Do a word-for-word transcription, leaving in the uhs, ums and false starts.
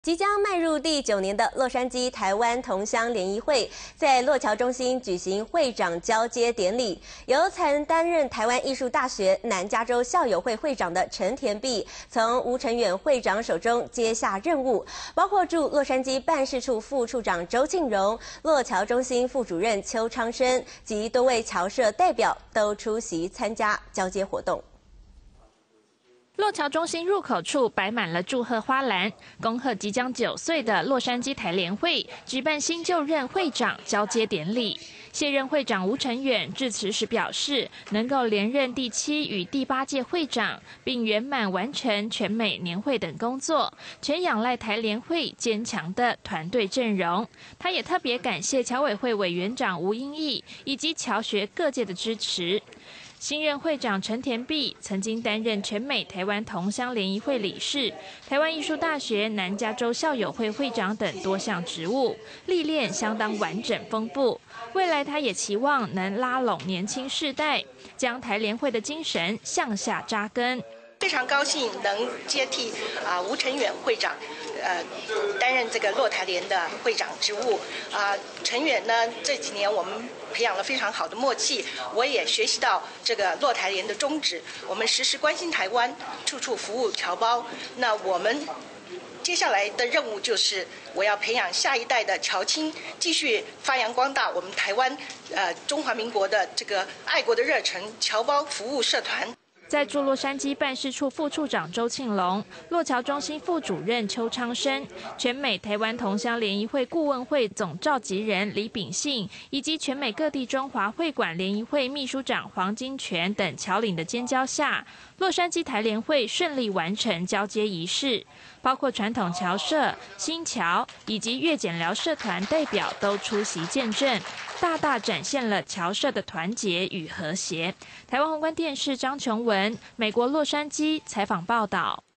即将迈入第九年的洛杉矶台湾同乡联谊会，在洛桥中心举行会长交接典礼，由曾担任台湾艺术大学南加州校友会会长的陈田碧，从吴成远会长手中接下任务，包括驻洛杉矶办事处副处长周庆荣、洛桥中心副主任邱昌生及多位侨社代表都出席参加交接活动。 洛桥中心入口处摆满了祝贺花篮，恭贺即将九岁的洛杉矶台联会举办新就任会长交接典礼。卸任会长吴成远致辞时表示，能够连任第七与第八届会长，并圆满完成全美年会等工作，全仰赖台联会坚强的团队阵容。他也特别感谢侨委会委员长吴英义以及侨学各界的支持。 新任会长陈田碧曾经担任全美台湾同乡联谊会理事、台湾艺术大学南加州校友会会长等多项职务，历练相当完整丰富。未来他也期望能拉拢年轻世代，将台联会的精神向下扎根。 非常高兴能接替啊、呃、吴成远会长，呃担任这个洛台联的会长职务啊、呃。成远呢这几年我们培养了非常好的默契，我也学习到这个洛台联的宗旨，我们时时关心台湾，处处服务侨胞。那我们接下来的任务就是，我要培养下一代的侨青，继续发扬光大我们台湾呃中华民国的这个爱国的热忱，侨胞服务社团。 在驻洛杉矶办事处副处长周庆龙、洛桥中心副主任邱昌生、全美台湾同乡联谊会顾问会总召集人李秉信，以及全美各地中华会馆联谊会秘书长黄金泉等侨领的监交下，洛杉矶台联会顺利完成交接仪式，包括传统侨社、新侨以及越检寮社团代表都出席见证，大大展现了侨社的团结与和谐。台湾宏观电视张琼文。 美国洛杉矶采访报道。